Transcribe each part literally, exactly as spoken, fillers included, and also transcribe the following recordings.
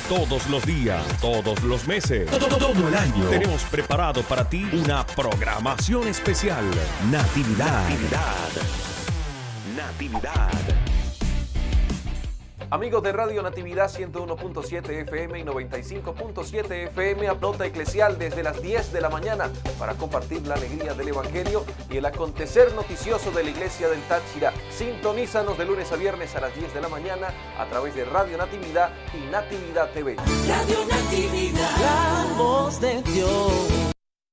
Todos los días, todos los meses, todo, todo el año. Tenemos preparado para ti una programación especial. Natividad. Natividad. Natividad. Amigos de Radio Natividad ciento uno punto siete F M y noventa y cinco punto siete F M, a Nota Eclesial desde las diez de la mañana para compartir la alegría del Evangelio y el acontecer noticioso de la Iglesia del Táchira. Sintonízanos de lunes a viernes a las diez de la mañana a través de Radio Natividad y Natividad T V. Radio Natividad, la voz de Dios.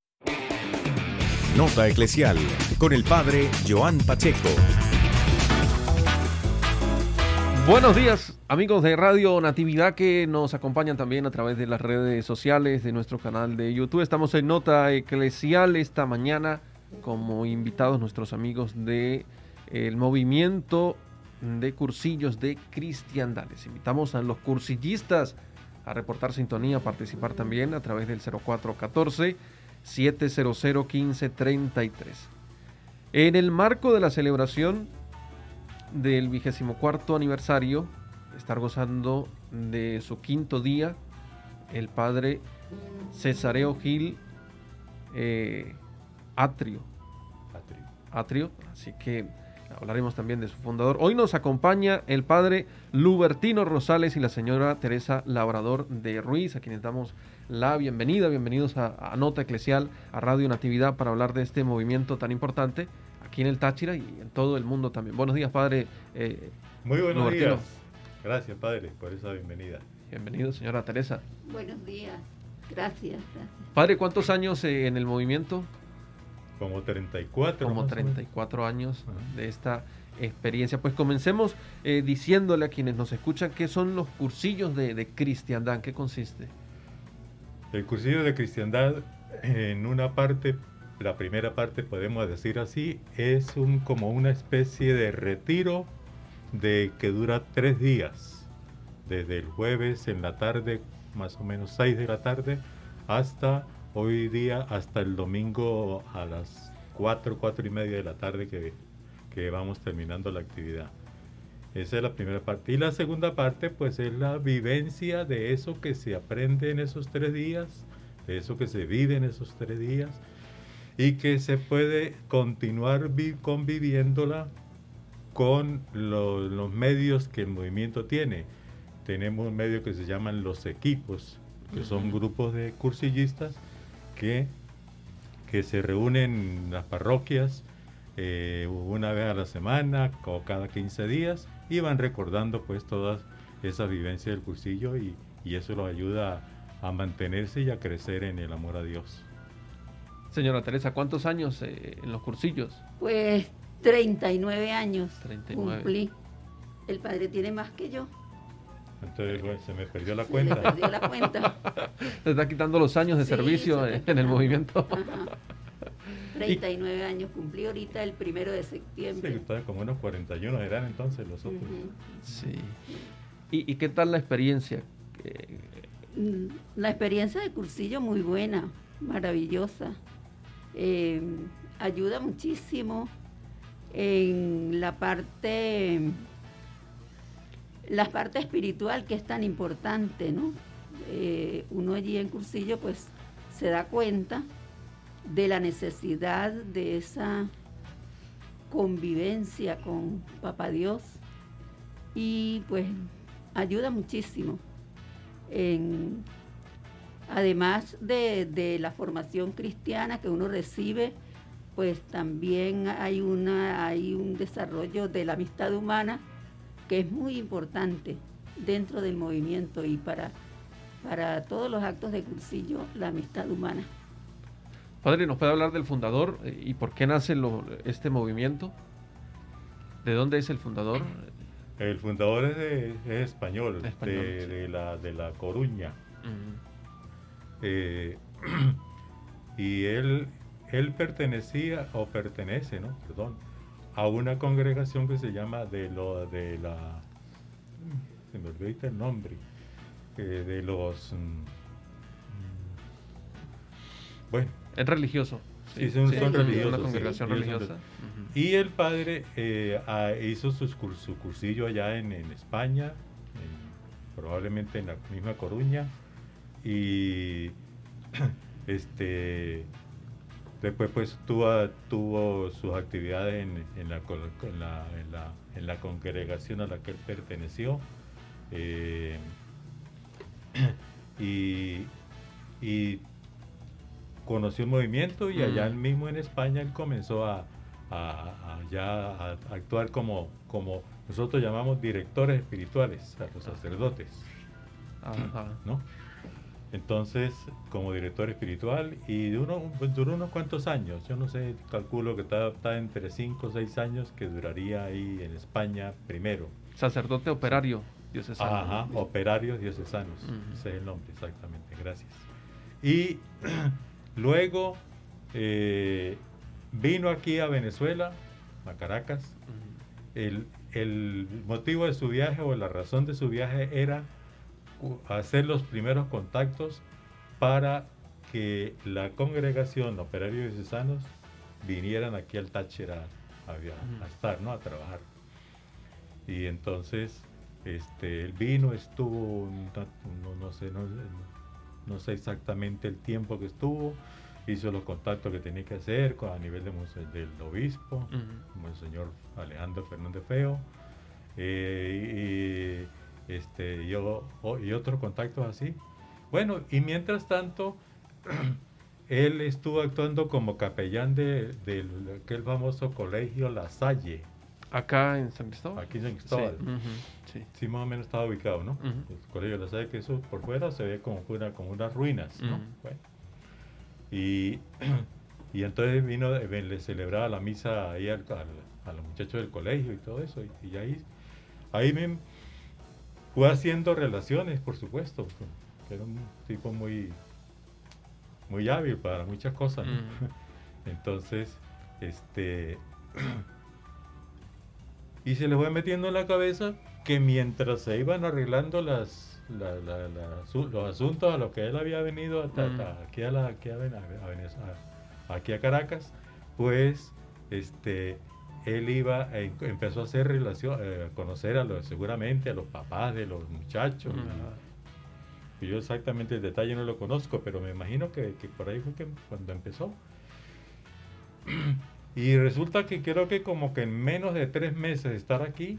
Nota Eclesial con el Padre Joan Pacheco. Buenos días, amigos de Radio Natividad que nos acompañan también a través de las redes sociales de nuestro canal de YouTube. Estamos en Nota Eclesial esta mañana como invitados nuestros amigos de el movimiento de cursillos de cristiandad. Les invitamos a los cursillistas a reportar sintonía, a participar también a través del cero cuatro uno cuatro, siete cero cero, uno cinco tres tres. En el marco de la celebración del vigésimo cuarto aniversario, estar gozando de su quinto día, el padre Cesareo Gil eh, Atrio. Atrio. Atrio, así que hablaremos también de su fundador. Hoy nos acompaña el padre Lubertino Rosales y la señora Teresa Labrador de Ruiz, a quienes damos la bienvenida. Bienvenidos a, a Nota Eclesial, a Radio Natividad, para hablar de este movimiento tan importante aquí en el Táchira y en todo el mundo también. Buenos días, padre. Eh, Muy buenos Lubertino. días. Gracias, padre, por esa bienvenida. Bienvenido, señora Teresa. Buenos días. Gracias, gracias. Padre, ¿cuántos años eh, en el movimiento? Como treinta y cuatro. Como treinta y cuatro años uh-huh. de esta experiencia. Pues comencemos eh, diciéndole a quienes nos escuchan qué son los cursillos de, de cristiandad, ¿en qué consiste? El cursillo de cristiandad, en una parte, la primera parte, podemos decir así, es un, como una especie de retiro de que dura tres días, desde el jueves en la tarde, más o menos seis de la tarde, hasta hoy día, hasta el domingo a las cuatro, cuatro y media de la tarde que, que vamos terminando la actividad. Esa es la primera parte. Y la segunda parte, pues, es la vivencia de eso que se aprende en esos tres días, de eso que se vive en esos tres días, y que se puede continuar vi- conviviéndola con lo, los medios que el movimiento tiene. Tenemos un medio que se llaman los equipos, que son grupos de cursillistas que, que se reúnen en las parroquias eh, una vez a la semana o cada quince días y van recordando pues todas esas vivencias del cursillo y, y eso los ayuda a, a mantenerse y a crecer en el amor a Dios. Señora Teresa, ¿cuántos años eh, en los cursillos? Pues treinta y nueve años treinta y nueve. Cumplí. El padre tiene más que yo. Entonces, bueno, se me perdió la Se cuenta. le perdió la cuenta. Se está quitando los años de Sí, servicio se en está el quitando. movimiento. Ajá. treinta y nueve años cumplí ahorita el primero de Sí, septiembre. ustedes como unos cuarenta y uno eran entonces los otros. Ujú. Sí. ¿Y, y qué tal la experiencia? Eh, Mm, La experiencia de cursillo muy buena, maravillosa. Eh, ayuda muchísimo en la parte, la parte espiritual que es tan importante, ¿no? Eh, uno allí en cursillo pues se da cuenta de la necesidad de esa convivencia con Papá Dios y pues ayuda muchísimo. En, además de, de la formación cristiana que uno recibe, pues también hay, una, hay un desarrollo de la amistad humana que es muy importante dentro del movimiento y para, para todos los actos de cursillo, la amistad humana. Padre, ¿nos puede hablar del fundador eh, y por qué nace lo, este movimiento? ¿De dónde es el fundador? El fundador es, de, es español, Español, de, sí. de, la, de La Coruña. Mm. Eh, y él, él pertenecía, o pertenece, ¿no? Perdón, a una congregación que se llama de, lo, de la... Se me olvidó el nombre. Eh, de los... Mm, bueno. Es religioso. Sí, son, sí, son sí, religiosos. una sí, congregación ellos son religiosa. re- Ujú. Y el padre eh, ah, hizo sus cur- su cursillo allá en, en España, en probablemente en la misma Coruña, y este después pues tuvo, tuvo sus actividades en, en, la, en, la, en, la, en la congregación a la que él perteneció, eh, y, y conoció el movimiento, y allá mm. mismo en España él comenzó a, a, a, ya a actuar como, como nosotros llamamos directores espirituales a los sacerdotes. Ajá. ¿No? Entonces, como director espiritual, y duró, duró unos cuantos años, yo no sé, calculo que está, está entre cinco o seis años que duraría ahí en España primero. Sacerdote operario diocesano. Ajá, operarios diocesanos, uh-huh. Ese es el nombre, exactamente, gracias. Y luego eh, vino aquí a Venezuela, a Caracas. Uh-huh. el, el motivo de su viaje o la razón de su viaje era hacer los primeros contactos para que la congregación Operarios Diocesanos vinieran aquí al Táchira a, a, a estar, ¿no? A trabajar. Y entonces este, él vino, estuvo, no, no, sé, no, no sé exactamente el tiempo que estuvo, hizo los contactos que tenía que hacer con, a nivel de, del obispo, uh-huh. Monseñor Alejandro Fernández Feo, eh, y Este, y, y otros contactos así. Bueno, y mientras tanto, él estuvo actuando como capellán de, de aquel famoso colegio La Salle. Acá en San Cristóbal. Aquí en San Cristóbal. Sí, uh-huh, sí. Sí, más o menos estaba ubicado, ¿no? Uh-huh. El colegio La Salle, que eso por fuera se ve como, una, como unas ruinas, ¿no? Uh-huh. Bueno. Y, y entonces vino, le celebraba la misa ahí al, al, a los muchachos del colegio y todo eso. Y, y ahí, ahí me... fue haciendo relaciones, por supuesto, que era un tipo muy, muy hábil para muchas cosas, ¿no? Mm. Entonces, este, y se le fue metiendo en la cabeza que mientras se iban arreglando las, la, la, la, su, los asuntos a los que él había venido hasta, mm. hasta aquí, a la, aquí, a, a, a, aquí a Caracas, pues, este... él iba, eh, empezó a hacer relación, eh, a conocer a los, seguramente a los papás de los muchachos. Uh-huh. Y yo exactamente el detalle no lo conozco, pero me imagino que, que por ahí fue que cuando empezó. Y resulta que creo que como que en menos de tres meses de estar aquí,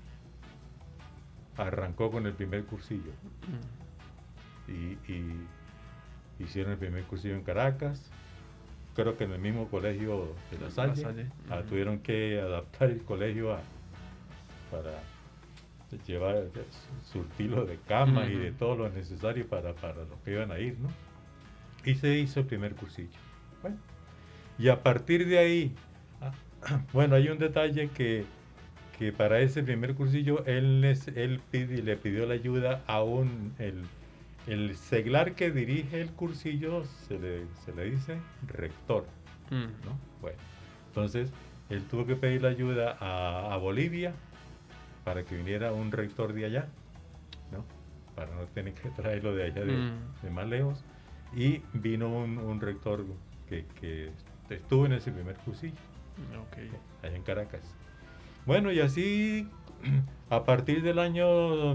arrancó con el primer cursillo. Uh-huh. y, y hicieron el primer cursillo en Caracas. Creo que en el mismo colegio de La Salle, La Salle. Ah, uh-huh. Tuvieron que adaptar el colegio a, para llevar, surtirlo de camas uh-huh. y de todo lo necesario para, para los que iban a ir, ¿no? Y se hizo el primer cursillo. Bueno, y a partir de ahí, ah, bueno, hay un detalle que, que para ese primer cursillo él, les, él pide, le pidió la ayuda a un... El, El seglar que dirige el cursillo se le, se le dice rector, mm. ¿no? Bueno, entonces él tuvo que pedir la ayuda a, a Bolivia para que viniera un rector de allá, ¿no? Para no tener que traerlo de allá de, mm. de más lejos. Y vino un, un rector que, que estuvo en ese primer cursillo, okay. allá en Caracas. Bueno, y así a partir del año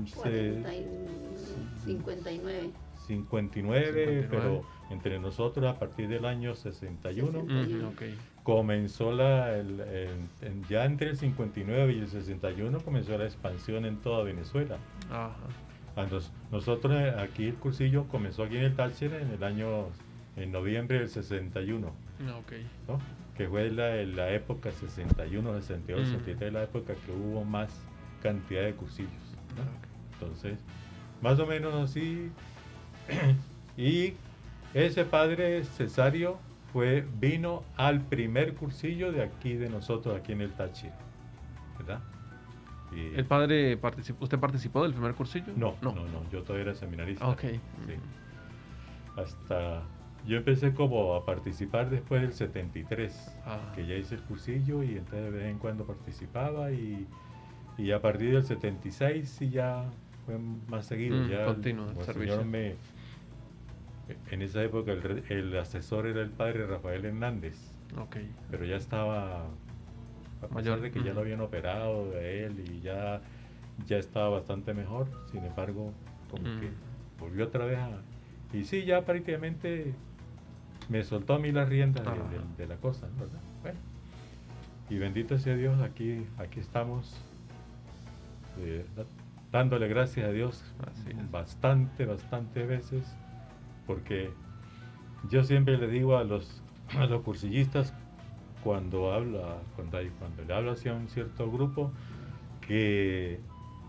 cincuenta y nueve. cincuenta y nueve, pero entre nosotros a partir del año sesenta y uno, sesenta y uno. Okay. Comenzó la, el, el, el, ya entre el cincuenta y nueve y el sesenta y uno comenzó la expansión en toda Venezuela. Ajá. Entonces, nosotros aquí el cursillo comenzó aquí en el Táchira en el año, en noviembre del sesenta y uno, okay. ¿no? Que fue la, la época sesenta y uno, sesenta y dos, mm. sesenta y tres, la época que hubo más cantidad de cursillos, ¿no? Okay. Entonces, más o menos así. Y ese padre Cesario fue, vino al primer cursillo de aquí de nosotros, aquí en el Táchira, ¿verdad? Y ¿el padre participó, usted participó del primer cursillo? No, no, no, no, yo todavía era seminarista. Ok. Sí. Hasta, yo empecé como a participar después del setenta y tres, ah. que ya hice el cursillo y entonces de vez en cuando participaba y, y a partir del setenta y seis sí ya fue más seguido. Mm, ya continuo, el, el señor me, en esa época el, el asesor era el padre Rafael Hernández, okay. pero ya estaba, a pesar de que mm. ya lo habían operado de él y ya ya estaba bastante mejor, sin embargo, como Mm. que volvió otra vez a... Y sí, ya prácticamente me soltó a mí las riendas de, Ah. de- de la cosa, ¿no? ¿verdad? Bueno, y bendito sea Dios, aquí, aquí estamos, eh, da- dándole gracias a Dios Así es. bastante, bastante veces, porque yo siempre le digo a los, a los cursillistas cuando habla, cuando, hay, cuando le hablo hacia un cierto grupo, que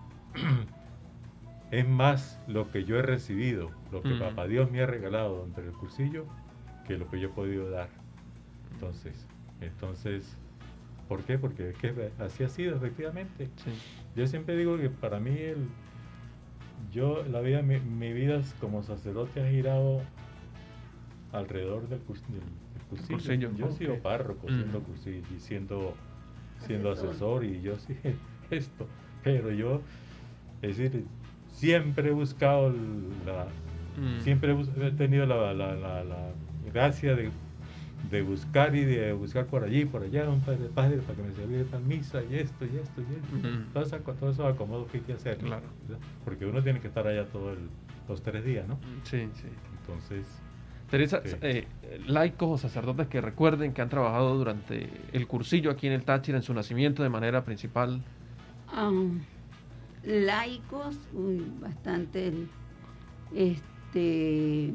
es más lo que yo he recibido, lo que Mm. Papá Dios me ha regalado entre el cursillo, que lo que yo he podido dar. Entonces, entonces, ¿por qué? Porque es que así ha sido, efectivamente. Sí. Yo siempre digo que para mí, el, yo, la vida, mi, mi vida es como sacerdote ha girado alrededor del, curs- del, del cursillo. cursillo, Yo he sido ok. párroco, Mm. siendo cursillo y siendo, siendo Asesor. asesor, y yo sí, esto. Pero yo, es decir, siempre he buscado el- la, Mm. siempre he bus- he tenido la, la, la, la gracia de, de buscar y de buscar por allí, por allá, un padre, padre para que me sirviera tal misa y esto y esto y esto. Ujú. Todo eso, todo eso acomodo que hay que hacer, ¿no? Claro. ¿verdad? Porque uno tiene que estar allá todos los tres días, ¿no? Sí, sí. Entonces, Teresa, Sí. eh, laicos o sacerdotes que recuerden que han trabajado durante el cursillo aquí en el Táchira en su nacimiento de manera principal. Ah, laicos, uy, bastante, este,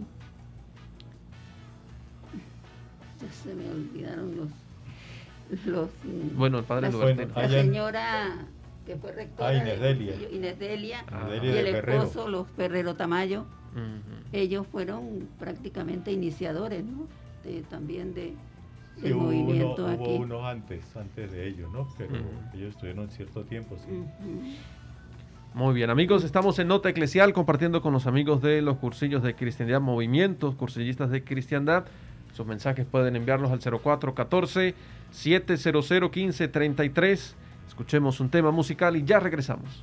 ya se me olvidaron los, los mm, Bueno, el padre la, Lubertino. la Allá en- señora que fue rectora Ah, Inés del Delia. cursillo, Inés Delia, Ah. Delia y de el Ferrero. esposo, los Ferrero Tamayo, Ujú. ellos fueron prácticamente iniciadores, ¿no? De- también de, sí, del hubo, uno, movimiento hubo aquí. unos antes, antes de ellos, ¿no? Pero Ujú. ellos estuvieron cierto tiempo, sí. Ujú. Muy bien, amigos, estamos en Nota Eclesial compartiendo con los amigos de los cursillos de cristiandad, movimientos, cursillistas de cristiandad. Sus mensajes pueden enviarlos al cero cuatro uno cuatro, siete cero cero, uno cinco tres tres. Escuchemos un tema musical y ya regresamos.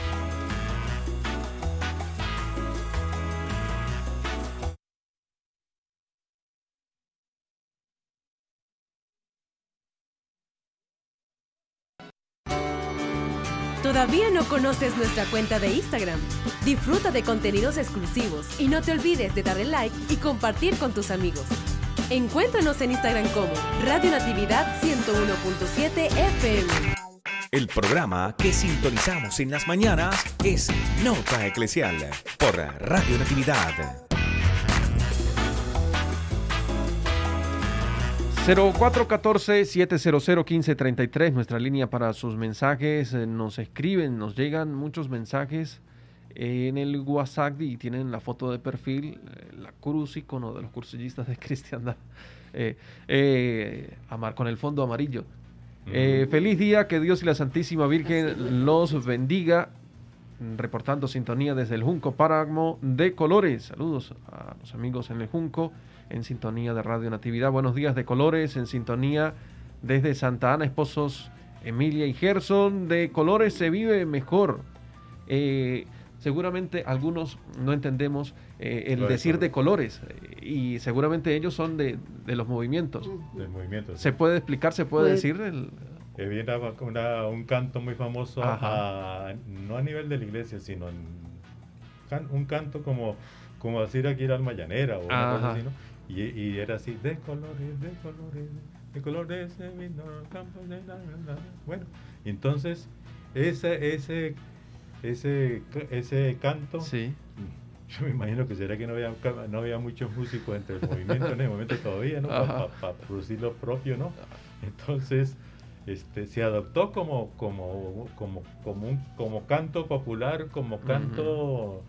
¿Todavía no conoces nuestra cuenta de Instagram? Disfruta de contenidos exclusivos y no te olvides de darle like y compartir con tus amigos. Encuéntranos en Instagram como Radio Natividad ciento uno punto siete F M. El programa que sintonizamos en las mañanas es Nota Eclesial por Radio Natividad. cero cuatro uno cuatro, siete cero cero, uno cinco tres tres, nuestra línea para sus mensajes. Eh, Nos escriben, nos llegan muchos mensajes en el WhatsApp y tienen la foto de perfil, eh, la cruz icono de los cursillistas de cristiandad, eh, eh, amar, con el fondo amarillo. Eh, Mm. Feliz día, que Dios y la Santísima Virgen los bendiga. Reportando sintonía desde el Junco Páramo de Colores. Saludos a los amigos en el Junco, en sintonía de Radio Natividad. Buenos días de Colores, en sintonía desde Santa Ana, esposos Emilia y Gerson. De Colores se vive mejor. Eh, seguramente algunos no entendemos eh, el Lo de decir de colores. colores, eh, y seguramente ellos son de, de los movimientos. Del movimiento. ¿Se puede explicar, se puede Pues- decir? El, Eh, viene una- una- un canto muy famoso, Ajá. a- no a nivel de la iglesia, sino en can- un canto como, como decir aquí el alma llanera o una cosa Ajá. así, ¿no? Y, y era así, de colores, de colores, de colores se vino el campo de la verdad. Bueno, y entonces ese, ese, ese, ese canto, sí. yo me imagino que será que no había, no había muchos músicos entre el movimiento en el momento todavía, ¿no? Ajá. Para producir lo propio, ¿no? Entonces, este, se adoptó como, como, como, como, un, como canto popular, como canto,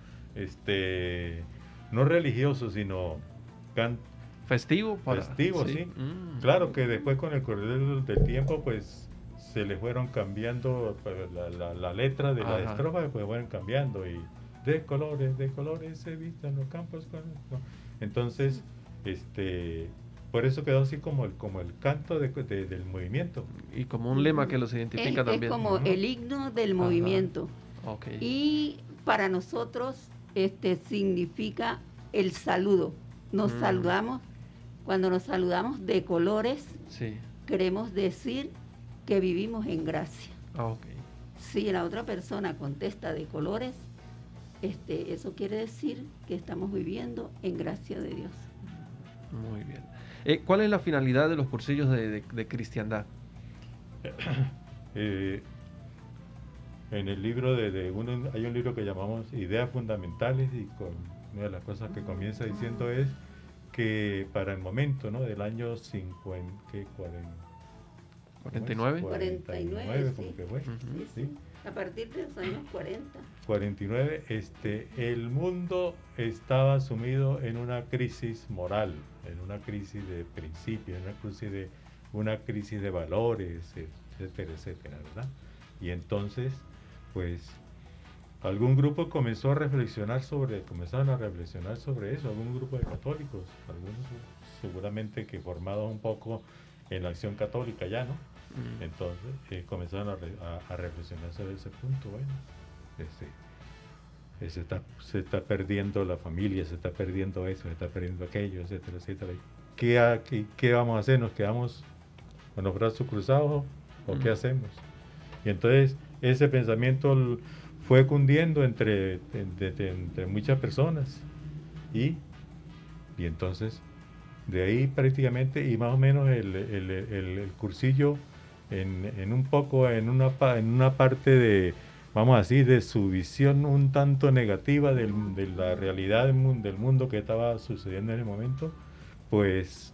este, no religioso, sino canto Festivo. Para, festivo, sí. Mm. Claro que después con el correr del, del tiempo, pues se le fueron cambiando pues, la, la, la letra de la Ajá. estrofa, pues fueron cambiando y de colores, de colores se vistan los campos. Con, ¿no? Entonces, este, por eso quedó así como el, como el canto de, de, del movimiento. Y como un lema que los identifica Es, es también. como Ujú. el himno del Ajá. movimiento. Ok. Y para nosotros este significa el saludo. Nos Mm. saludamos, cuando nos saludamos de colores, Sí. queremos decir que vivimos en gracia. Ah, ok. Si la otra persona contesta de colores, este, eso quiere decir que estamos viviendo en gracia de Dios. Muy bien. Eh, ¿Cuál es la finalidad de los cursillos de, de, de cristiandad? Eh, en el libro de, de uno, hay un libro que llamamos Ideas Fundamentales, y con, una de las cosas que comienza diciendo es que para el momento, ¿no?, del año cincuenta, ¿qué? cuarenta, ¿cuarenta y nueve? cuarenta y nueve, como que fue, Sí, ¿sí? sí. A partir de los años cuarenta. cuarenta y nueve, este, el mundo estaba sumido en una crisis moral, en una crisis de principios, en una crisis de, una crisis de valores, etcétera, etcétera, ¿verdad? Y entonces, pues, algún grupo comenzó a reflexionar sobre, comenzaron a reflexionar sobre eso, algún grupo de católicos, algunos seguramente que formados un poco en la acción católica ya, ¿no? Mm. Entonces eh, comenzaron a, re, a, a reflexionar sobre ese punto. Bueno, este, eh, se, está, se está perdiendo la familia, se está perdiendo eso, se está perdiendo aquello, etcétera, etcétera. ¿Qué, ha, qué, qué vamos a hacer? ¿Nos quedamos con los brazos cruzados o mm. qué hacemos? Y entonces ese pensamiento fue cundiendo entre, entre, entre muchas personas y, y entonces de ahí prácticamente, y más o menos el, el, el, el cursillo en, en un poco, en una, en una parte de, vamos a decir, de su visión un tanto negativa del, de la realidad del mundo, del mundo que estaba sucediendo en el momento, pues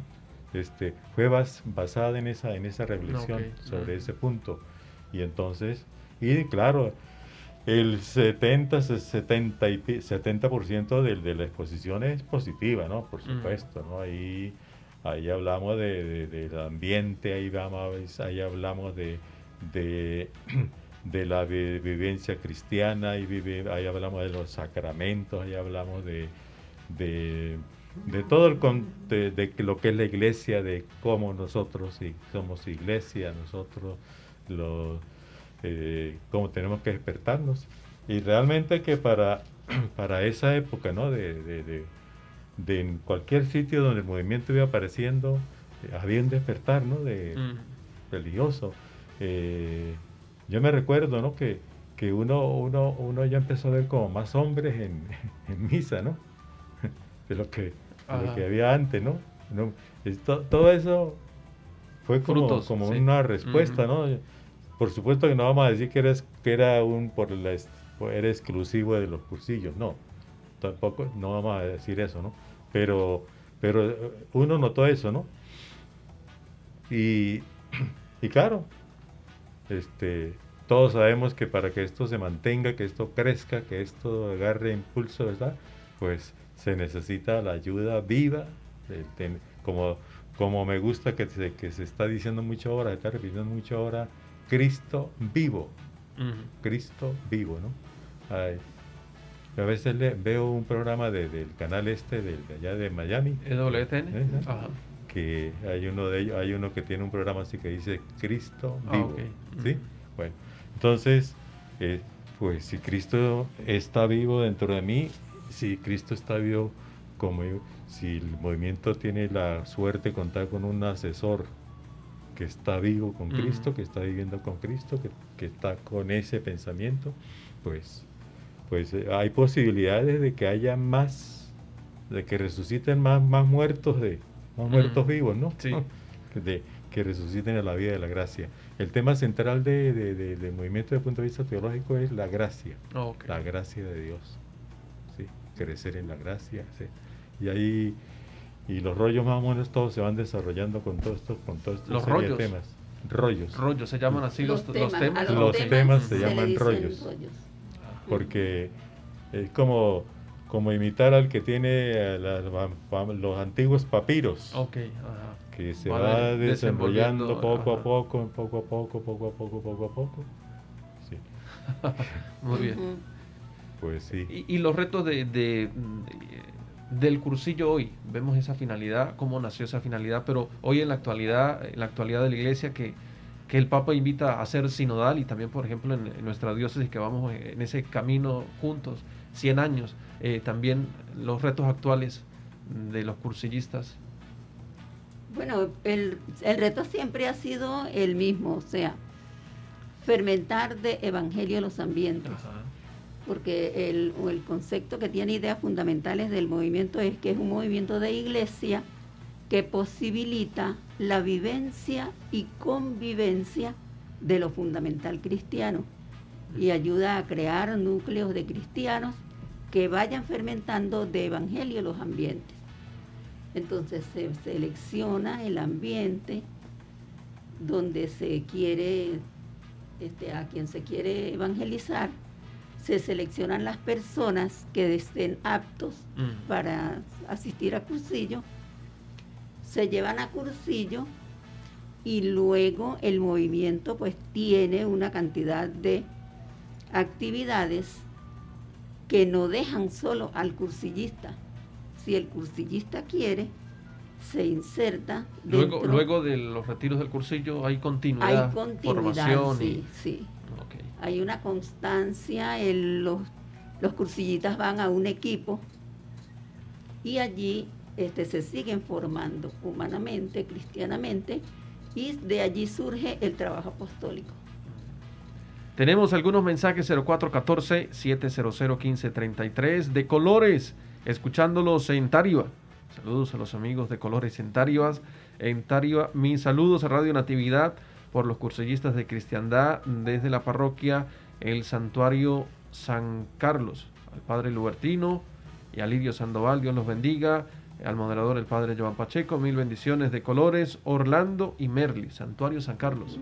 este, fue bas, basada en esa, en esa reflexión okay. sobre uh-huh. ese punto. Y entonces, y claro, el setenta, setenta y, setenta por ciento de, de la exposición es positiva, ¿no? Por supuesto, ¿no? Ahí, ahí hablamos de, de, del ambiente, ahí, vamos, ahí hablamos de, de, de la vi, vivencia cristiana, ahí, vive, ahí hablamos de los sacramentos, ahí hablamos de, de, de todo el, de, de lo que es la iglesia, de cómo nosotros si somos iglesia, nosotros los... Eh, cómo tenemos que despertarnos, y realmente que para, para esa época, ¿no? de, de, de, de en cualquier sitio donde el movimiento iba apareciendo, eh, había un despertar, ¿no? de mm. religioso. Eh, yo me recuerdo, ¿no? que, que uno, uno, uno ya empezó a ver como más hombres en, en misa, ¿no? de, lo que, de lo que había antes, ¿no? no esto, todo eso fue como, Frutos, como sí. una respuesta, mm-hmm. ¿no? Por supuesto que no vamos a decir que, eres, que era un por la, era exclusivo de los cursillos, no, tampoco, no vamos a decir eso, ¿no? Pero, pero uno notó eso, ¿no? Y, y claro, este, todos sabemos que para que esto se mantenga, que esto crezca, que esto agarre impulso, ¿verdad? Pues se necesita la ayuda viva, de, de, como, como me gusta que se, que se está diciendo mucho ahora, se está repitiendo mucho ahora, Cristo vivo, uh-huh. Cristo vivo, ¿no? Ay, a veces le, veo un programa de, del canal este de, de allá de Miami, E W T N, ¿eh? Ajá. Que hay uno de ellos, hay uno que tiene un programa así que dice Cristo vivo, ah, okay. ¿sí? Uh-huh. Bueno, entonces, eh, pues si Cristo está vivo dentro de mí, si Cristo está vivo como yo, si el movimiento tiene la suerte de contar con un asesor que está vivo con Cristo, uh-huh. que está viviendo con Cristo, que, que está con ese pensamiento, pues, pues eh, hay posibilidades de que haya más, de que resuciten más, más muertos de más uh-huh. muertos vivos, ¿no? Sí. De, que resuciten a la vida de la gracia. El tema central de, de, de, del movimiento desde el punto de vista teológico es la gracia, oh, okay. la gracia de Dios, ¿sí? Crecer en la gracia, ¿sí? Y ahí y los rollos más o menos todos se van desarrollando con todos estos con todos estos los rollos. temas. Rollos. Rollos se llaman así los, los temas. Los temas, los temas, temas se, se llaman rollos. rollos. Porque es como, como imitar al que tiene la, la, los antiguos papiros. Okay, ajá. Que se va, va desarrollando poco ajá. a poco, poco a poco, poco a poco, poco a poco. Sí. Muy bien. Uh-huh. Pues sí. Y, y los retos de, de, de del cursillo hoy, vemos esa finalidad, cómo nació esa finalidad, pero hoy en la actualidad, en la actualidad de la iglesia, que, que el Papa invita a ser sinodal, y también, por ejemplo, en, en nuestra diócesis, que vamos en ese camino juntos, cien años, eh, también los retos actuales de los cursillistas. Bueno, el, el reto siempre ha sido el mismo, o sea, fermentar de evangelio los ambientes. Ajá. Porque el, el concepto que tiene ideas fundamentales del movimiento es que es un movimiento de iglesia que posibilita la vivencia y convivencia de lo fundamental cristiano y ayuda a crear núcleos de cristianos que vayan fermentando de evangelio los ambientes. Entonces se selecciona el ambiente donde se quiere, este, a quien se quiere evangelizar, se seleccionan las personas que estén aptos Mm. para asistir a cursillo, se llevan a cursillo y luego el movimiento pues tiene una cantidad de actividades que no dejan solo al cursillista. Si el cursillista quiere, se inserta Luego, dentro. luego de los retiros del cursillo hay continuidad, Hay continuidad, formación sí, y... sí. Ok. Hay una constancia, el- los, los cursillistas van a un equipo y allí este, se siguen formando humanamente, cristianamente, y de allí surge el trabajo apostólico. Tenemos algunos mensajes cero cuatro uno cuatro, siete cero cero, uno cinco tres tres de Colores, escuchándolos en Tariwa. Saludos a los amigos de Colores en Tariwa. En Tariwa, mis saludos a Radio Natividad por los cursillistas de cristiandad desde la parroquia El Santuario San Carlos, al padre Lubertino y a Lidio Sandoval, Dios los bendiga, al moderador el padre Joan Pacheco, mil bendiciones de Colores, Orlando y Merli, Santuario San Carlos.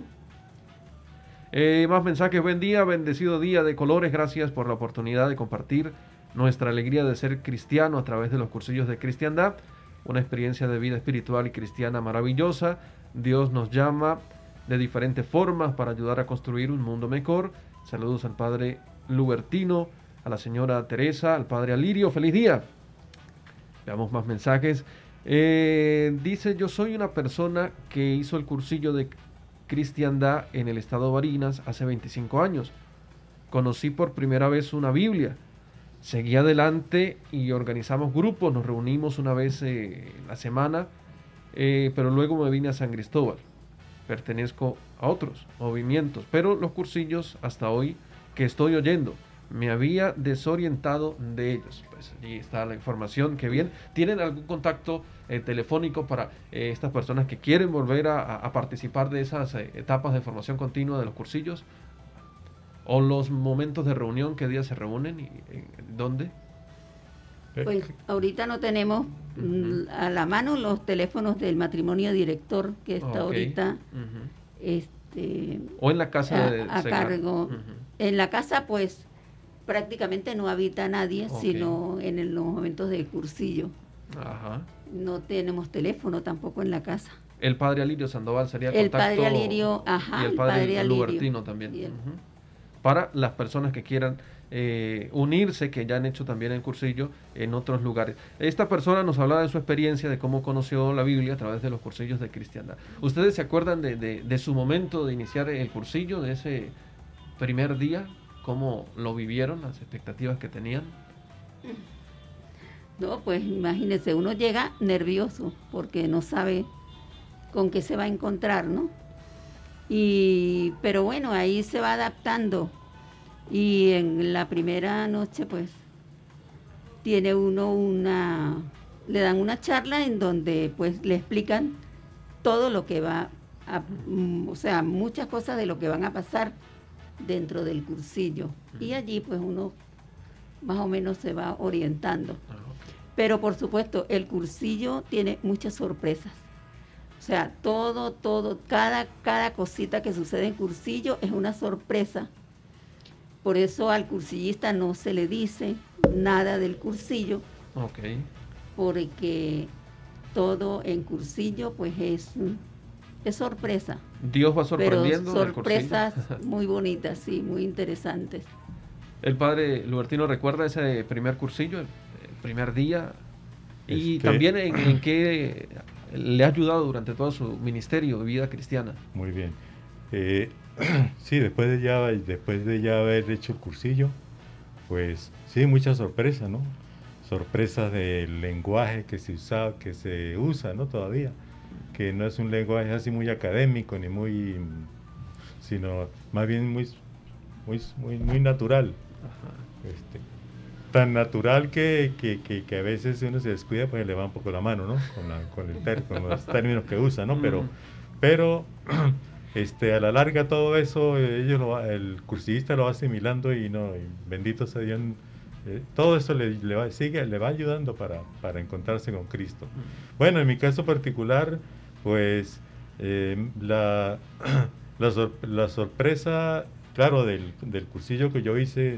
Eh, más mensajes, buen día, bendecido día de Colores, gracias por la oportunidad de compartir nuestra alegría de ser cristiano a través de los cursillos de cristiandad, una experiencia de vida espiritual y cristiana maravillosa. Dios nos llama de diferentes formas para ayudar a construir un mundo mejor. Saludos al padre Lubertino, a la señora Teresa, al padre Alirio, feliz día. Veamos más mensajes. Eh, dice, yo soy una persona que hizo el cursillo de cristiandad en el estado de Barinas hace veinticinco años. Conocí por primera vez una Biblia. Seguí adelante y organizamos grupos, nos reunimos una vez eh, la semana, eh, pero luego me vine a San Cristóbal. Pertenezco a otros movimientos, pero los cursillos hasta hoy que estoy oyendo me había desorientado de ellos. Pues allí está la información, que bien. ¿Tienen algún contacto eh, telefónico para eh, estas personas que quieren volver a, a participar de esas eh, etapas de formación continua de los cursillos? ¿O los momentos de reunión, qué días se reúnen y eh, dónde? Pues ahorita no tenemos mm, a la mano los teléfonos del matrimonio director que está Ok. ahorita Ujú. este, O en la casa a, de a Segar. cargo. Ujú. En la casa pues prácticamente no habita nadie, Ok. sino en el- los momentos de cursillo. Ajá. No tenemos teléfono tampoco en la casa. El padre Alirio Sandoval sería el El contacto. padre Alirio, ajá, Y el el padre, padre Alirio. Lubertino también. Y el- Ujú. Para las personas que quieran eh, unirse, que ya han hecho también el cursillo en otros lugares. Esta persona nos hablaba de su experiencia, de cómo conoció la Biblia a través de los cursillos de cristiandad. ¿Ustedes se acuerdan de, de- de su momento de iniciar el cursillo, de ese primer día? ¿Cómo lo vivieron, las expectativas que tenían? No, pues imagínese, uno llega nervioso porque no sabe con qué se va a encontrar, ¿no? Y, pero bueno, ahí se va adaptando. Y en la primera noche, pues, tiene uno una, le dan una charla en donde, pues, le explican todo lo que va a, mm, o sea, muchas cosas de lo que van a pasar dentro del cursillo. Y allí, pues, uno más o menos se va orientando. Pero por supuesto, el cursillo tiene muchas sorpresas. O sea, todo, todo, cada, cada cosita que sucede en cursillo es una sorpresa. Por eso al cursillista no se le dice nada del cursillo, Ok. porque todo en cursillo pues es, es sorpresa. Dios va Pero sorprendiendo. en el sorpresas cursillo. muy bonitas, sí, muy interesantes. El padre Lubertino recuerda ese primer cursillo, el, el primer día, y Este- también en, en qué le ha ayudado durante todo su ministerio de vida cristiana. Muy bien. Eh, sí, después de ya después de ya haber hecho el cursillo, pues sí, muchas sorpresas, ¿no? Sorpresas del lenguaje que se usa, que se usa, ¿no? Todavía, que no es un lenguaje así muy académico ni muy sino más bien muy, muy, muy, muy natural. Este, tan natural que, que, que, que a veces uno se descuida, pues le va un poco la mano, ¿no? Con, la, con, el ter, con los términos que usa, ¿no? Pero, pero este, a la larga todo eso, ellos lo va, el cursillista lo va asimilando y no, y bendito sea Dios, eh, todo eso le, le, va, sigue, le va ayudando para, para encontrarse con Cristo. Bueno, en mi caso particular, pues eh, la, la, sor, la sorpresa, claro, del, del cursillo que yo hice.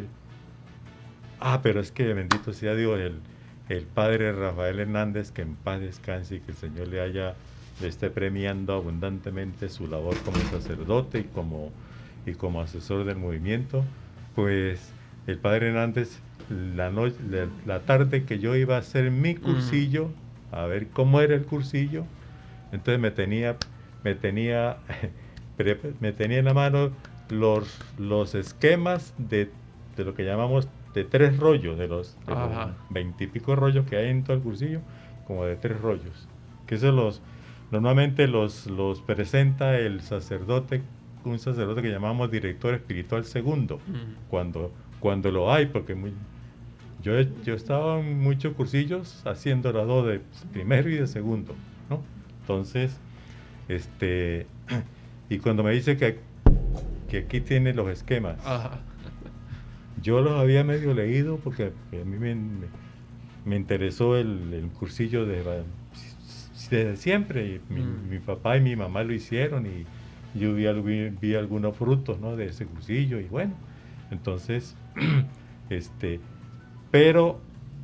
Ah, pero es que bendito sea Dios, el, el padre Rafael Hernández, que en paz descanse y que el Señor le haya, le esté premiando abundantemente su labor como sacerdote y como, y como asesor del movimiento. Pues el padre Hernández, la, no, la, la tarde que yo iba a hacer mi cursillo, a ver cómo era el cursillo, entonces me tenía, me tenía, me tenía en la mano los, los esquemas de, de lo que llamamos de tres rollos, de los veintipico rollos que hay en todo el cursillo, como de tres rollos, que esos los, normalmente los, los presenta el sacerdote, un sacerdote que llamamos director espiritual segundo, mm. cuando, cuando lo hay, porque muy, yo, yo estaba en muchos cursillos haciendo las dos de primero y de segundo, ¿no? Entonces, este, y cuando me dice que, que aquí tiene los esquemas, Ajá. yo los había medio leído porque a mí me, me, me interesó el, el cursillo de, desde siempre. Y mi, mm. mi papá y mi mamá lo hicieron y yo vi, vi, vi algunos frutos, ¿no?, de ese cursillo y bueno, entonces, este, pero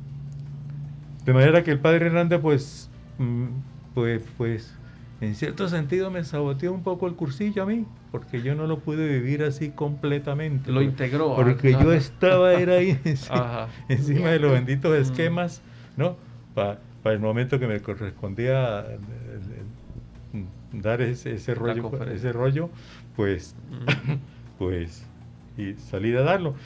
de manera que el padre Hernández, pues, pues, pues, en cierto sentido me saboteó un poco el cursillo a mí, porque yo no lo pude vivir así completamente. Lo integró. Porque yo estaba era ahí encima, encima de los benditos esquemas, ¿no? Para pa el momento que me correspondía eh, eh, dar ese, ese rollo, ese rollo, pues, pues, y salir a darlo.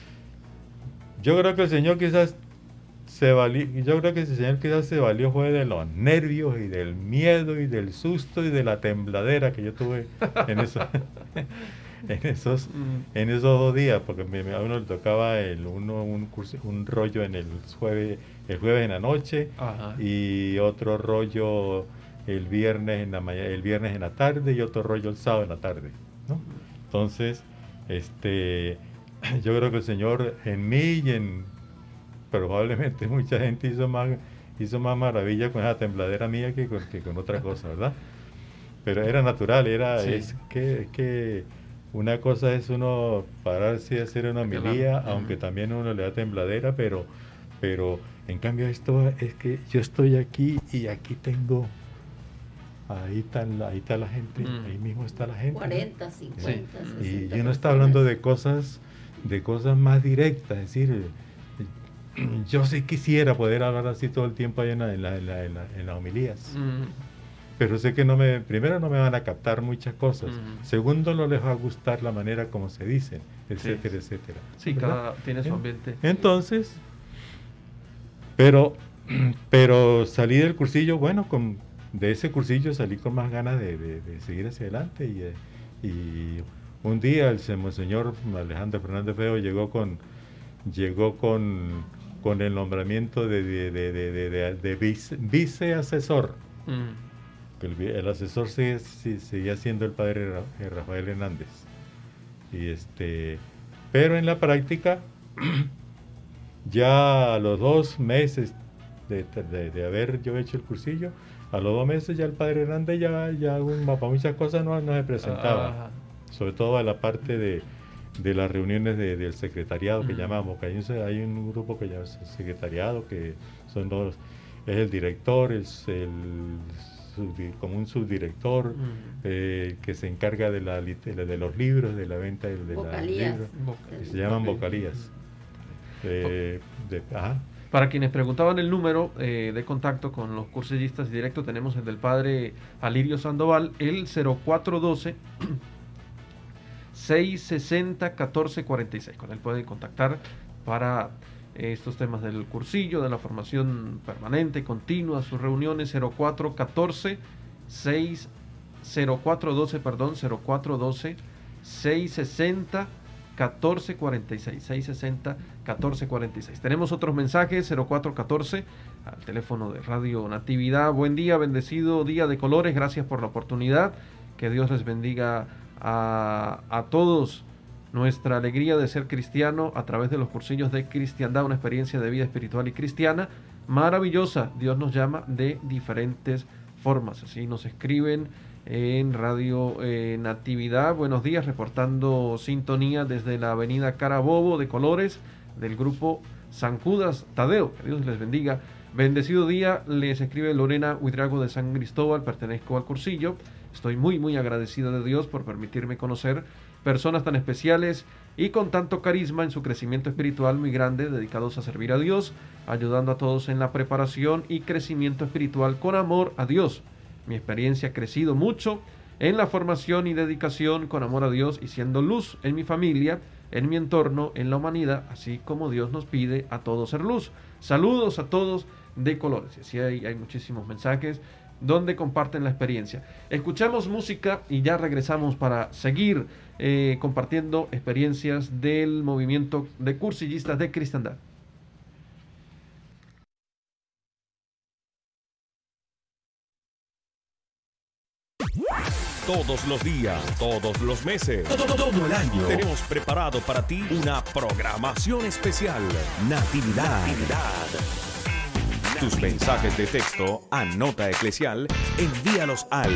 Yo creo que el Señor quizás se valió, yo creo que el Señor quizás se valió fue de los nervios y del miedo y del susto y de la tembladera que yo tuve en esos, en esos, en esos dos días, porque me, a uno le tocaba el uno un curso, un rollo en el jueves, el jueves en la noche. Ajá. Y otro rollo el viernes en la mañana, el viernes en la tarde y otro rollo el sábado en la tarde, ¿no? Entonces, este, yo creo que el Señor en mí y en probablemente mucha gente hizo más, hizo más maravilla con esa tembladera mía que con, que con otra cosa, ¿verdad? Pero era natural, era, sí. es que, que una cosa es uno pararse y hacer una homilía, claro. aunque también uno le da tembladera, pero, pero en cambio esto es que yo estoy aquí y aquí tengo, ahí está, ahí está la gente, mm. ahí mismo está la gente. cuarenta, cincuenta, sí. Y yo no estaba hablando de cosas, de cosas más directas, es decir, yo sí quisiera poder hablar así todo el tiempo ahí en, la, en, la, en, la, en, la, en las homilías, mm. pero sé que no me, primero no me van a captar muchas cosas, mm. segundo no les va a gustar la manera como se dicen, etcétera, sí. etcétera. Sí, ¿verdad? Cada tiene su ambiente. Entonces, pero, pero salí del cursillo, bueno, con, de ese cursillo salí con más ganas de, de, de seguir hacia adelante y, y un día el Monseñor Alejandro Fernández Feo llegó con, llegó con con el nombramiento de, de, de, de, de, de, de vice, viceasesor. Mm. El, el asesor sigue, seguía siendo el padre Rafael Hernández. Y este, pero en la práctica, ya a los dos meses de, de, de haber yo hecho el cursillo, a los dos meses ya el padre Hernández ya, ya un, para muchas cosas no, no se presentaba. Uh. Sobre todo a la parte de de las reuniones de, del secretariado que uh-huh. llamamos, que hay un, hay un grupo que llama secretariado, que son los, es el director, el, el sub, como un subdirector, uh-huh. eh, que se encarga de, la, de los libros, de la venta de, de los libros, que se llaman vocalías. Eh, de, ajá. Para quienes preguntaban el número eh, de contacto con los cursillistas directos, tenemos el del padre Alirio Sandoval, el cero cuatro doce seis sesenta catorce cuarenta y seis. Con él pueden contactar para eh, estos temas del cursillo, de la formación permanente, continua, sus reuniones. Cero cuatro catorce seis cero cuatro doce, perdón, cero cuatro doce seis sesenta, catorce cuarenta y seis, seis sesenta, catorce cuarenta y seis. Tenemos otros mensajes, cero cuatro catorce, al teléfono de Radio Natividad. Buen día, bendecido día de colores, gracias por la oportunidad, que Dios les bendiga a, a todos. Nuestra alegría de ser cristiano a través de los cursillos de cristiandad, una experiencia de vida espiritual y cristiana maravillosa. Dios nos llama de diferentes formas. Así nos escriben en Radio eh, Natividad. Buenos días, reportando sintonía desde la avenida Carabobo de Colores del grupo San Judas Tadeo. Que Dios les bendiga. Bendecido día, les escribe Lorena Huidrago de San Cristóbal. Pertenezco al cursillo. Estoy muy muy agradecida de Dios por permitirme conocer personas tan especiales y con tanto carisma en su crecimiento espiritual muy grande, dedicados a servir a Dios, ayudando a todos en la preparación y crecimiento espiritual con amor a Dios. Mi experiencia ha crecido mucho en la formación y dedicación con amor a Dios y siendo luz en mi familia, en mi entorno, en la humanidad, así como Dios nos pide a todos ser luz. Saludos a todos de Colores. Así hay, hay muchísimos mensajes donde comparten la experiencia. Escuchamos música y ya regresamos para seguir eh, compartiendo experiencias del movimiento de cursillistas de cristiandad. Todos los días, todos los meses, todo, todo el año, tenemos preparado para ti una programación especial. Natividad. Natividad. Tus mensajes de texto a Nota Eclesial, envíalos al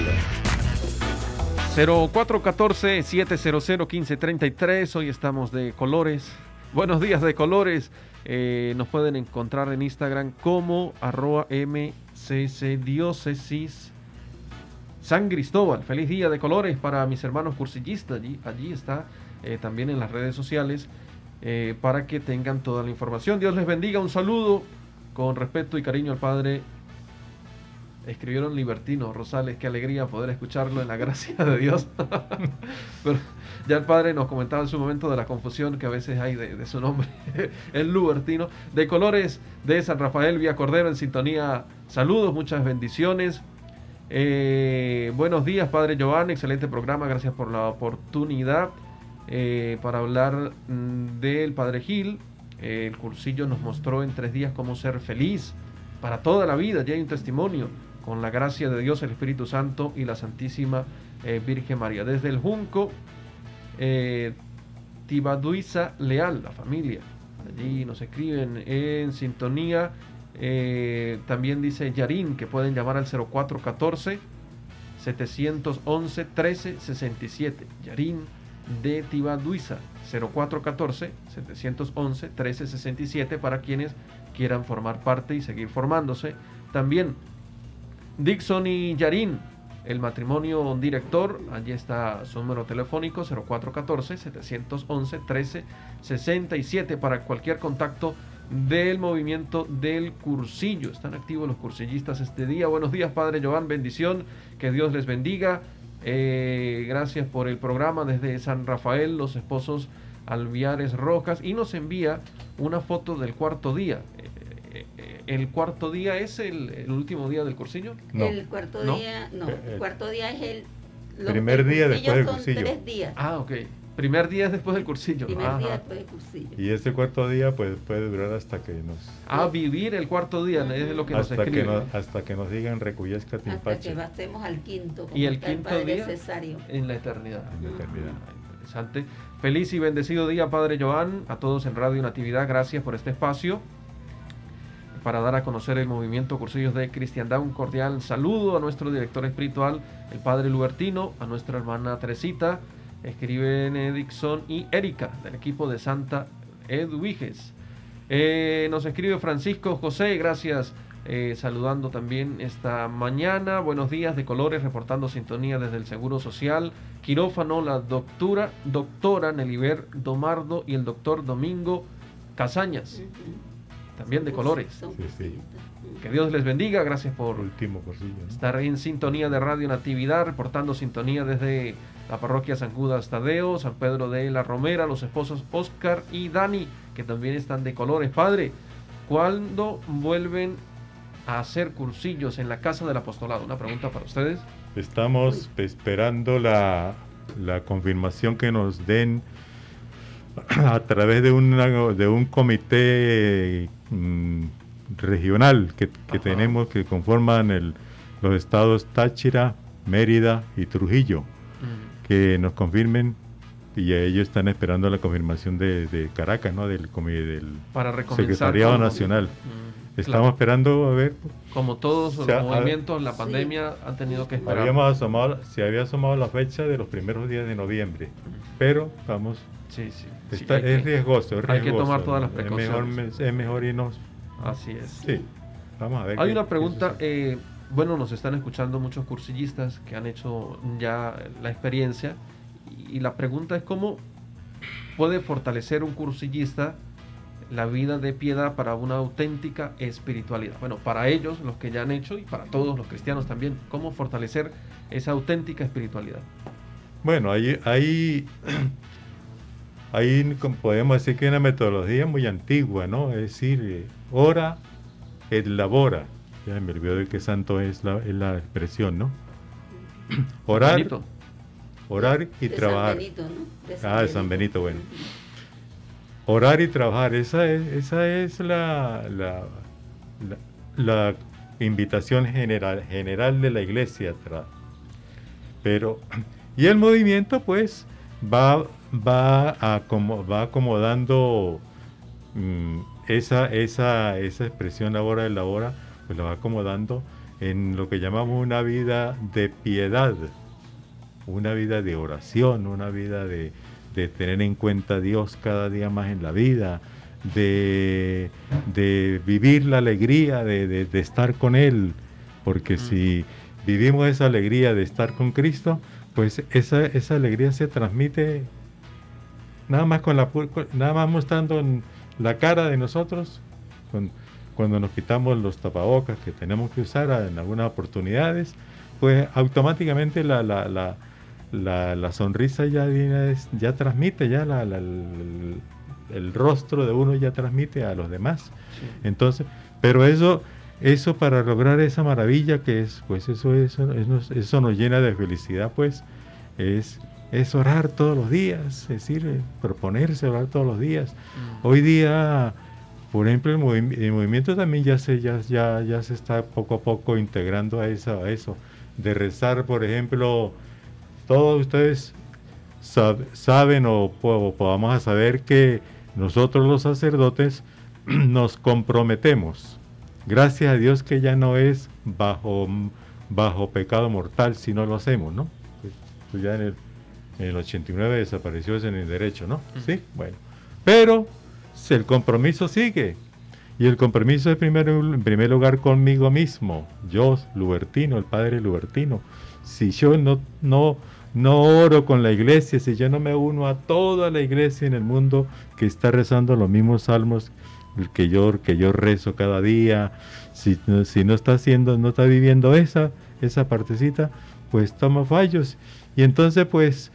cero cuatro uno cuatro, siete cero cero, uno cinco tres tres. Hoy estamos de Colores. Buenos días de Colores. Eh, nos pueden encontrar en Instagram como arroba mcc diócesis San Cristóbal. Feliz día de Colores para mis hermanos cursillistas. Allí, allí está eh, también en las redes sociales eh, para que tengan toda la información. Dios les bendiga. Un saludo con respeto y cariño al Padre. Escribieron Libertino Rosales. Qué alegría poder escucharlo en la gracia de Dios. Pero ya el Padre nos comentaba en su momento de la confusión que a veces hay de, de su nombre. El Libertino. De Colores de San Rafael Vía Cordero en sintonía. Saludos, muchas bendiciones. Eh, buenos días, Padre Joan. Excelente programa. Gracias por la oportunidad eh, para hablar mm, del Padre Gil. Eh, el cursillo nos mostró en tres días cómo ser feliz para toda la vida. Ya hay un testimonio con la gracia de Dios, el Espíritu Santo y la Santísima eh, Virgen María. Desde el Junco, eh, Tibaduiza Leal, la familia. Allí nos escriben en sintonía. Eh, también dice Yarín que pueden llamar al cero cuatro uno cuatro, siete uno uno, uno tres seis siete. Yarín de Tibaduiza, cero cuatro uno cuatro, siete uno uno, uno tres seis siete, para quienes quieran formar parte y seguir formándose. También Dixon y Yarín, el matrimonio director, allí está su número telefónico cero cuatro uno cuatro, siete uno uno, uno tres seis siete para cualquier contacto del movimiento del cursillo. Están activos los cursillistas este día. Buenos días, Padre Joan, bendición, que Dios les bendiga. Eh, gracias por el programa desde San Rafael, los esposos Alviares Rojas, y nos envía una foto del cuarto día. Eh, eh, ¿El cuarto día es el, el último día del cursillo? No. El cuarto ¿No? día, no, Eh, el cuarto día es el... Los, primer día después del son cursillo. Tres días. Ah, ok. Primer día es después del cursillo. Primer Ajá. día después del cursillo. Y ese cuarto día pues puede durar hasta que nos... Ah, vivir el cuarto día, es lo que nos hasta que escribe. nos, hasta que nos digan recuyesca Hasta timpache. que pasemos al quinto. Y el está quinto padre día Cesario. en la eternidad. En la eternidad. Ah, interesante. Feliz y bendecido día, Padre Joan, a todos en Radio Natividad. Gracias por este espacio para dar a conocer el movimiento Cursillos de Cristiandad. Un cordial saludo a nuestro director espiritual, el Padre Lubertino, a nuestra hermana Teresita. Escriben Edixon y Erika, del equipo de Santa Eduviges. Eh, nos escribe Francisco José, gracias. Eh, saludando también esta mañana. Buenos días de Colores, reportando sintonía desde el Seguro Social. Quirófano, la doctora, doctora Neliber Domardo y el doctor Domingo Casañas. También de Colores. Sí, sí. Que Dios les bendiga. Gracias por Último cursillo, ¿no? estar en sintonía de Radio Natividad, reportando sintonía desde la parroquia San Judas Tadeo, San Pedro de la Romera, los esposos Oscar y Dani, que también están de Colores. Padre, ¿cuándo vuelven a hacer cursillos en la Casa del Apostolado? Una pregunta para ustedes. Estamos esperando la la confirmación que nos den a través de, una, de un comité mmm, regional que, que tenemos, que conforman el, los estados Táchira, Mérida y Trujillo, uh-huh. que nos confirmen, y ellos están esperando la confirmación de, de Caracas, ¿no? del, del Para Secretariado como, Nacional. Uh-huh. Estamos claro. esperando a ver. Como todos los movimientos, la pandemia sí. han tenido que esperar. Habíamos asomado, se había asomado la fecha de los primeros días de noviembre, uh-huh. pero vamos. Sí, sí. Está, sí es, que, riesgoso, es riesgoso. Hay que tomar todas las precauciones. Es mejor, es mejor irnos. Así es. Sí. Vamos a ver. Hay qué, una pregunta. Eh, bueno, nos están escuchando muchos cursillistas que han hecho ya la experiencia. Y la pregunta es cómo puede fortalecer un cursillista la vida de piedad para una auténtica espiritualidad. Bueno, para ellos, los que ya han hecho, y para todos los cristianos también, ¿cómo fortalecer esa auténtica espiritualidad? Bueno, ahí, ahí, ahí podemos decir que es una metodología muy antigua, ¿no? Es decir, ora et labora. Ya me olvidé de qué santo es la, es la expresión, ¿no? Orar. Benito. Orar y de trabajar. San Benito, ¿no? De San ah, de Benito. San Benito, bueno. Orar y trabajar, esa es, esa es la, la, la, la invitación general, general de la iglesia. Pero, y el movimiento pues va, va, a, como, va acomodando mmm, esa, esa, esa expresión labora de labora, pues la va acomodando en lo que llamamos una vida de piedad. Una vida de oración, una vida de, de tener en cuenta a Dios cada día más en la vida, de, de vivir la alegría de, de, de estar con Él, porque mm. si vivimos esa alegría de estar con Cristo, pues esa, esa alegría se transmite nada más con la nada más mostrando en la cara de nosotros, con, cuando nos quitamos los tapabocas que tenemos que usar en algunas oportunidades, pues automáticamente la, la, la La, la sonrisa ya, ya transmite, ya la, la, el, el rostro de uno ya transmite a los demás. Sí. Entonces, pero eso, eso para lograr esa maravilla que es, pues eso, eso, eso, eso nos llena de felicidad, pues, es, es orar todos los días, es decir, proponerse orar todos los días. Mm. Hoy día, por ejemplo, el, movi el movimiento también ya se, ya, ya, ya se está poco a poco integrando a eso, a eso, de rezar, por ejemplo. Todos ustedes sab saben o, o podamos a saber que nosotros los sacerdotes nos comprometemos. Gracias a Dios que ya no es bajo, bajo pecado mortal si no lo hacemos, ¿no? Pues ya en el, en el ochenta y nueve desapareció ese en el derecho, ¿no? Uh-huh. Sí, bueno. Pero el compromiso sigue. Y el compromiso es primero, en primer lugar conmigo mismo. Yo, Lubertino, el padre Lubertino. Si yo no... no No oro con la iglesia, si yo no me uno a toda la iglesia en el mundo que está rezando los mismos salmos que yo, que yo rezo cada día, si, si no está haciendo, no está viviendo esa, esa partecita, pues toma fallos. Y entonces pues,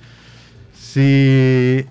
si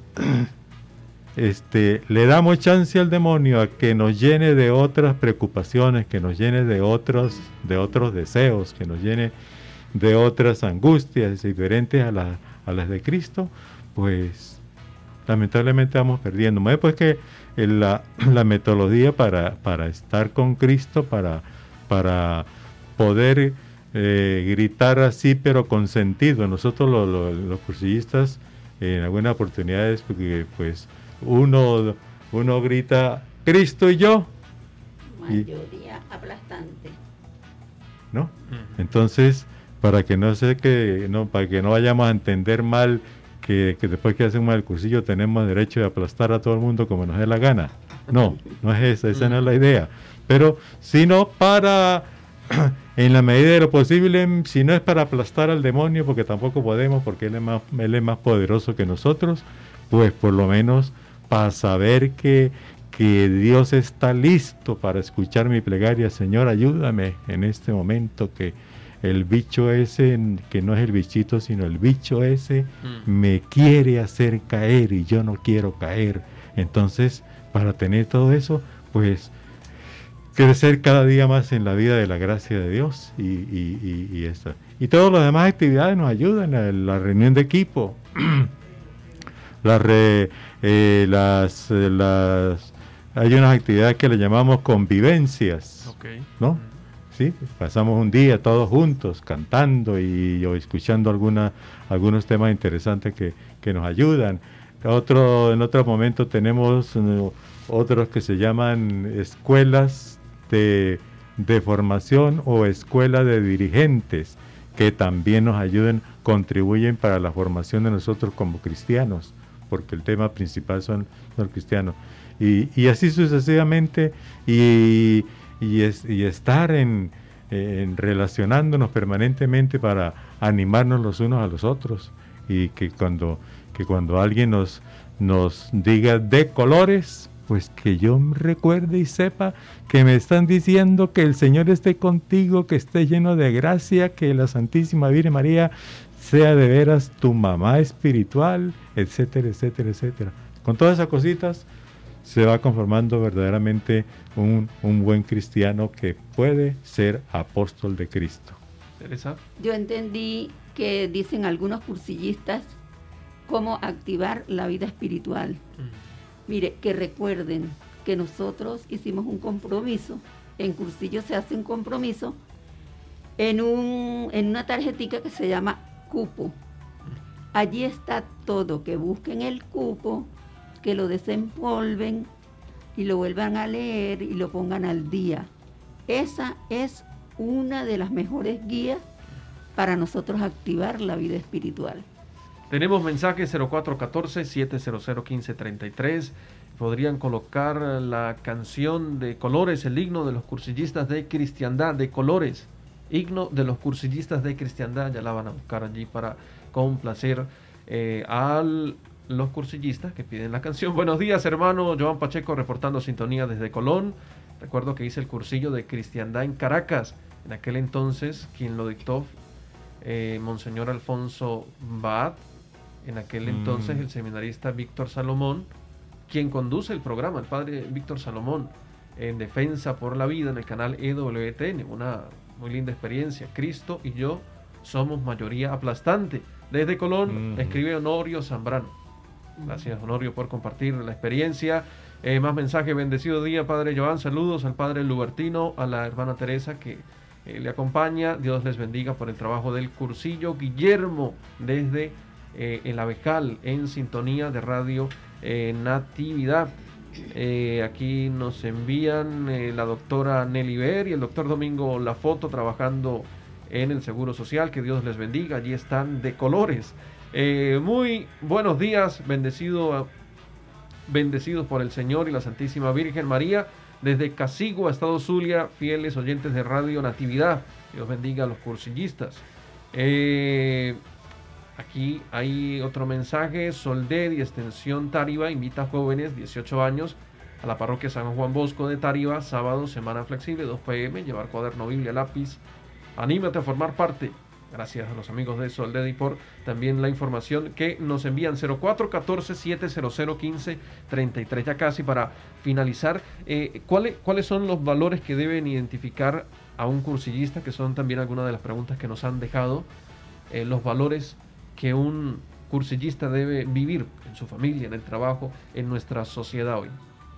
este, le damos chance al demonio a que nos llene de otras preocupaciones, que nos llene de otros, de otros deseos, que nos llene de otras angustias diferentes a, la, a las de Cristo, pues lamentablemente vamos perdiendo. Más pues que la, la metodología para, para estar con Cristo, para, para poder eh, gritar así pero con sentido. Nosotros lo, lo, los cursillistas en algunas oportunidades, porque pues uno, uno grita Cristo y yo. Mayoría y, aplastante. ¿No? Uh-huh. Entonces, para que no sé que no para que no vayamos a entender mal que, que después que hacemos el cursillo tenemos derecho de aplastar a todo el mundo como nos dé la gana. No, no es esa, esa no es la idea. Pero sino para, en la medida de lo posible, si no es para aplastar al demonio, porque tampoco podemos, porque él es más, él es más poderoso que nosotros, pues por lo menos para saber que, que Dios está listo para escuchar mi plegaria. Señor, ayúdame en este momento que el bicho ese, que no es el bichito, sino el bicho ese, mm. me quiere hacer caer y yo no quiero caer. Entonces, para tener todo eso, pues, crecer cada día más en la vida de la gracia de Dios y, y, y, y, eso. y todas las demás actividades nos ayudan, la, la reunión de equipo, la re, eh, las, eh, las, hay unas actividades que le llamamos convivencias, Okay. ¿no? Sí, pasamos un día todos juntos cantando y o escuchando alguna, algunos temas interesantes que, que nos ayudan. Otro, en otro momento tenemos uh, otros que se llaman escuelas de, de formación o escuela de dirigentes, que también nos ayudan, contribuyen para la formación de nosotros como cristianos, porque el tema principal son los cristianos. Y, y así sucesivamente, y, y, es, y estar en, en relacionándonos permanentemente para animarnos los unos a los otros, y que cuando, que cuando alguien nos, nos diga de colores, pues que yo recuerde y sepa que me están diciendo que el Señor esté contigo, que esté lleno de gracia, que la Santísima Virgen María sea de veras tu mamá espiritual, etcétera, etcétera, etcétera. Con todas esas cositas se va conformando verdaderamente un, un buen cristiano que puede ser apóstol de Cristo. Teresa. Yo entendí que dicen algunos cursillistas cómo activar la vida espiritual. Mm. Mire, que recuerden que nosotros hicimos un compromiso, en cursillo se hace un compromiso en, un, en una tarjetica que se llama cupo. Allí está todo, que busquen el cupo, que lo desempolven y lo vuelvan a leer y lo pongan al día. Esa es una de las mejores guías para nosotros activar la vida espiritual. Tenemos mensaje cero cuatro uno cuatro, siete cero cero, uno cinco tres tres. Podrían colocar la canción de Colores, el himno de los cursillistas de cristiandad, de Colores, himno de los cursillistas de cristiandad. Ya la van a buscar allí para complacer eh, a los cursillistas que piden la canción. Buenos días, hermano Joan Pacheco, reportando sintonía desde Colón. Recuerdo que hice el cursillo de cristiandad en Caracas. En aquel entonces, quien lo dictó, eh, Monseñor Alfonso Baat. En aquel mm. entonces, el seminarista Víctor Salomón, quien conduce el programa, el padre Víctor Salomón, en Defensa por la Vida, en el canal E W T N. Una muy linda experiencia. Cristo y yo somos mayoría aplastante. Desde Colón, mm. escribe Honorio Zambrano. Gracias, Honorio, por compartir la experiencia. Eh, más mensaje, bendecido día, Padre Joan. Saludos al Padre Lubertino, a la hermana Teresa que eh, le acompaña. Dios les bendiga por el trabajo del cursillo. Guillermo, desde eh, el Abejal, en sintonía de Radio eh, Natividad. Eh, aquí nos envían eh, la doctora Nelly Ver y el doctor Domingo Lafoto trabajando en el Seguro Social. Que Dios les bendiga. Allí están de Colores. Eh, muy buenos días, bendecido, bendecidos por el Señor y la Santísima Virgen María, desde Casigua, Estado Zulia, fieles oyentes de Radio Natividad. Dios bendiga a los cursillistas. Eh, aquí hay otro mensaje. Solded y Extensión Tariba invita a jóvenes, dieciocho años, a la parroquia San Juan Bosco de Tariba, sábado, semana flexible, dos pe eme, llevar cuaderno, biblia, lápiz. Anímate a formar parte. Gracias a los amigos de Solded y por también la información que nos envían. Cero cuatro uno cuatro, siete cero cero, uno cinco tres tres. Ya casi para finalizar, eh, ¿cuáles, ¿cuáles son los valores que deben identificar a un cursillista? Que son también algunas de las preguntas que nos han dejado. Eh, los valores que un cursillista debe vivir en su familia, en el trabajo, en nuestra sociedad hoy.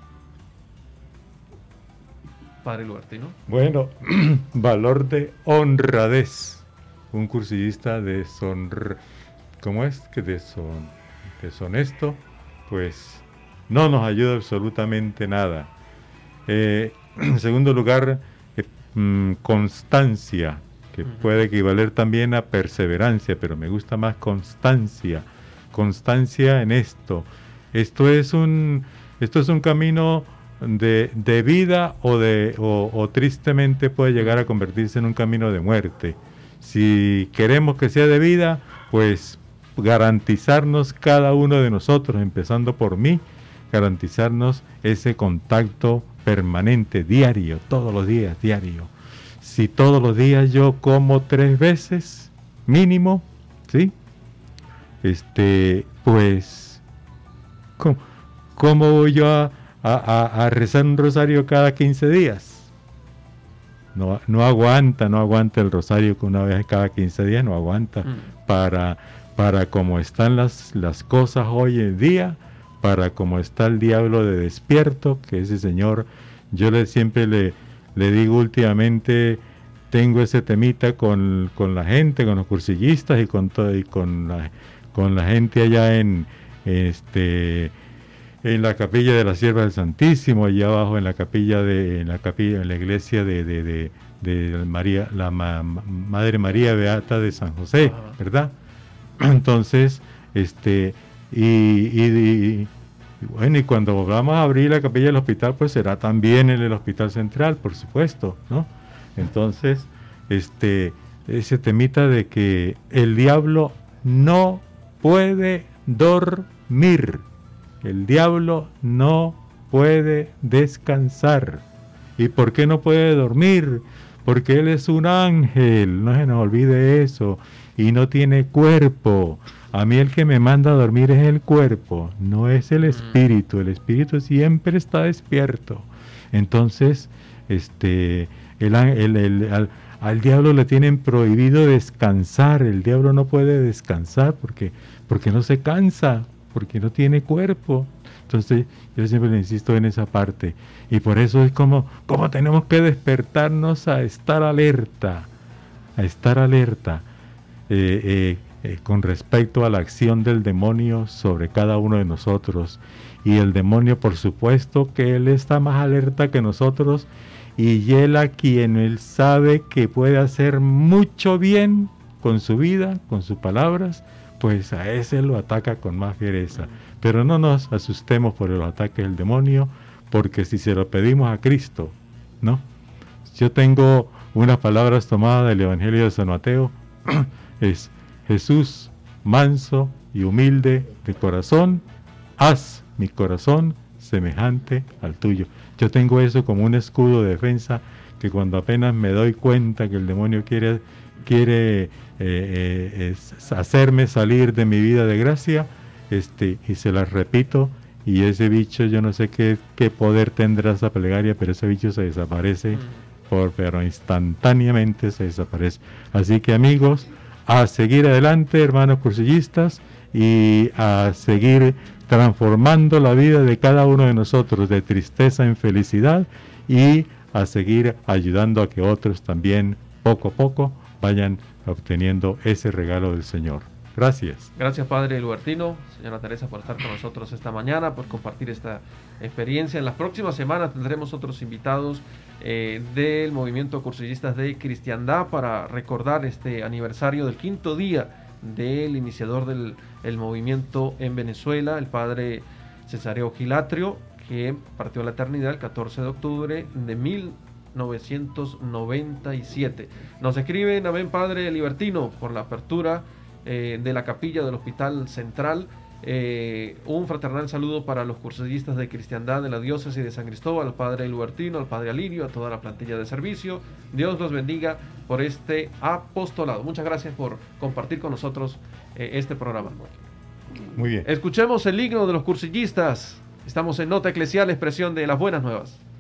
Padre Lubertino. Bueno, valor de honradez. Un cursillista deshonr... ¿Cómo es? Que deson... deshonesto, pues no nos ayuda absolutamente nada. Eh, en segundo lugar, eh, mm, constancia, que uh-huh. puede equivaler también a perseverancia, pero me gusta más constancia. Constancia en esto. Esto es un, esto es un camino de, de vida o, de, o, o tristemente puede llegar a convertirse en un camino de muerte. Si queremos que sea de vida, pues garantizarnos cada uno de nosotros, empezando por mí, garantizarnos ese contacto permanente, diario, todos los días, diario. Si todos los días yo como tres veces, mínimo, ¿sí? Este, pues, ¿cómo, cómo voy yo a, a, a rezar un rosario cada quince días? no, no aguanta, no aguanta el rosario que una vez cada quince días, no aguanta Mm. para, para como están las, las cosas hoy en día, para como está el diablo de despierto, que ese señor, yo le siempre le, le digo últimamente, tengo ese temita con, con la gente, con los cursillistas y con todo, y con la, con la gente allá en este en la capilla de la Sierva del Santísimo, allá abajo en la capilla de en la capilla en la iglesia de, de, de, de María, la ma, Madre María Beata de San José, ¿verdad? Entonces, este y, y, y, y bueno, y cuando vamos a abrir la capilla del hospital, pues será también en el Hospital Central, por supuesto, ¿no? Entonces, este ese temita de que el diablo no puede dormir. El diablo no puede descansar. ¿Y por qué no puede dormir? Porque él es un ángel, no se nos olvide eso, y no tiene cuerpo. A mí el que me manda a dormir es el cuerpo, no es el espíritu. El espíritu siempre está despierto. Entonces, este, el, el, el, al, al diablo le tienen prohibido descansar. El diablo no puede descansar porque, porque no se cansa, porque no tiene cuerpo. Entonces yo siempre le insisto en esa parte, y por eso es como, como tenemos que despertarnos a estar alerta, a estar alerta eh, eh, eh, con respecto a la acción del demonio sobre cada uno de nosotros. Y el demonio, por supuesto que él está más alerta que nosotros, y él a quien él sabe que puede hacer mucho bien con su vida, con sus palabras, pues a ese lo ataca con más fiereza. Pero no nos asustemos por el ataque del demonio, porque si se lo pedimos a Cristo, ¿no? Yo tengo unas palabras tomadas del Evangelio de San Mateo, es Jesús, manso y humilde de corazón, haz mi corazón semejante al tuyo. Yo tengo eso como un escudo de defensa, que cuando apenas me doy cuenta que el demonio quiere, quiere eh, eh, es hacerme salir de mi vida de gracia, este, y se las repito, y ese bicho, yo no sé qué, qué poder tendrá esa plegaria, pero ese bicho se desaparece, por, pero instantáneamente se desaparece. Así que amigos, a seguir adelante, hermanos cursillistas, y a seguir transformando la vida de cada uno de nosotros de tristeza en felicidad, y a seguir ayudando a que otros también poco a poco vayan obteniendo ese regalo del Señor. Gracias. Gracias, Padre Lubertino, señora Teresa, por estar con nosotros esta mañana, por compartir esta experiencia. En las próximas semanas tendremos otros invitados eh, del Movimiento Cursillistas de Cristiandad para recordar este aniversario del quinto día del iniciador del el movimiento en Venezuela, el Padre Cesareo Gilatrio, que partió a la eternidad el catorce de octubre de mil novecientos noventa y siete. Nos escriben, amén, Padre Libertino, por la apertura eh, de la capilla del Hospital Central. Eh, un fraternal saludo para los cursillistas de Cristiandad de la Diócesis de San Cristóbal, al Padre Lubertino, al Padre Alirio, a toda la plantilla de servicio. Dios los bendiga por este apostolado. Muchas gracias por compartir con nosotros eh, este programa. Muy bien. Escuchemos el himno de los cursillistas. Estamos en Nota Eclesial, expresión de las buenas nuevas.